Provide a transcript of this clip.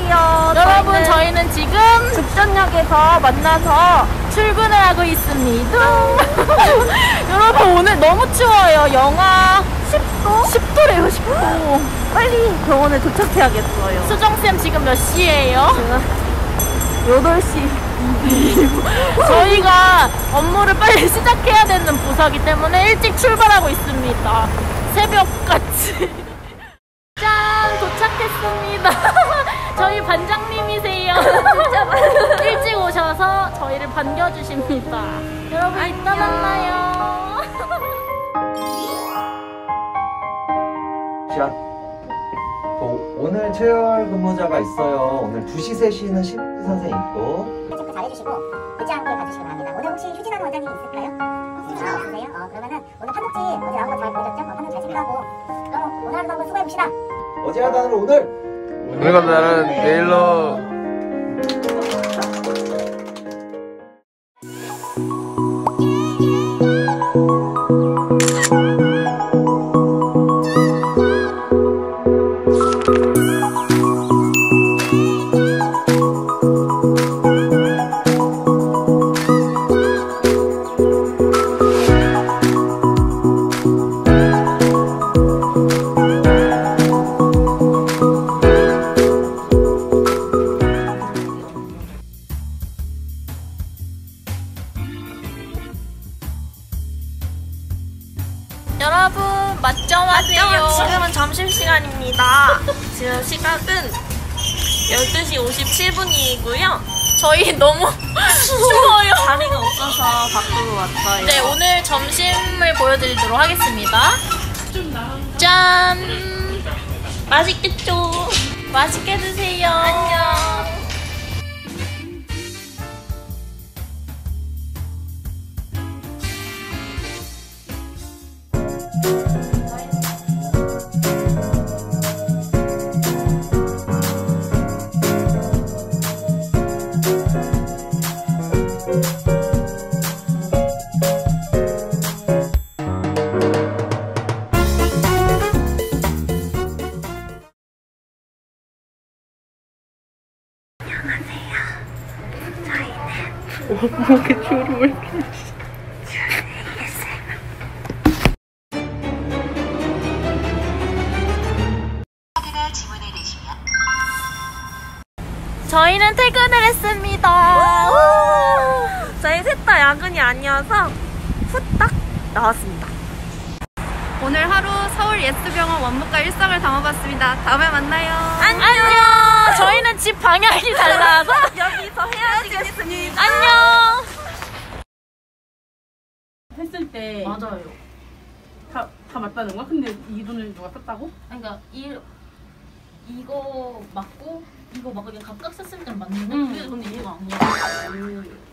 안녕하세요. 여러분, 저희는 지금 죽전역에서 만나서 출근을 하고 있습니다. 여러분, 오늘 너무 추워요. 영하 10도? 10도래요, 10도. 빨리 병원에 도착해야겠어요. 수정쌤 지금 몇 시예요? 제가 8시. 저희가 업무를 빨리 시작해야 되는 부서이기 때문에 일찍 출발하고 있습니다. 새벽같이. 짠! 도착했습니다. 저희 반장님이세요. 진짜 일찍 오셔서 저희를 반겨주십니다. 여러분, 이따 만나요. 오늘 체열 근무자가 있어요. 오늘 2시, 3시는 신입 선생 있고. 체크 잘해주시고 늦지 않게 가주시기 바랍니다. 오늘 혹시 휴진하는 원장님이 있을까요? 없으세요? 그러면은 오늘 판독지 어제 나온 거 잘 보여줬죠? 판독 잘 체크하고 그럼 오늘 하루도 한번 수고해봅시다. 어제 하던 하루 오늘! 오늘 같은 날은 내일로. 여러분, 맞점하세요. 지금은 점심시간입니다. 지금 시각은 12시 57분이고요. 저희 너무 추워요. 자리가 없어서 밖으로 왔어요. 네, 오늘 점심을 보여드리도록 하겠습니다. 짠! 맛있겠죠? 맛있게 드세요. 안녕. 저희는 퇴근을 했습니다. 저희 셋 다 야근이 아니어서 후딱 나왔습니다. 오늘 하루 서울 예스병원 원무과 일상을 담아봤습니다. 다음에 만나요. 안녕. 저희는 집 방향이 달라서 여기서 헤어지겠습니다. 안녕. 했을 때 맞아요. 다 맞다는 거야? 근데 이 돈을 누가 썼다고? 그러니까 이거 맞고 이거 막 그냥 각각 썼을 땐 맞는데 그게 근데 이해가 안 가.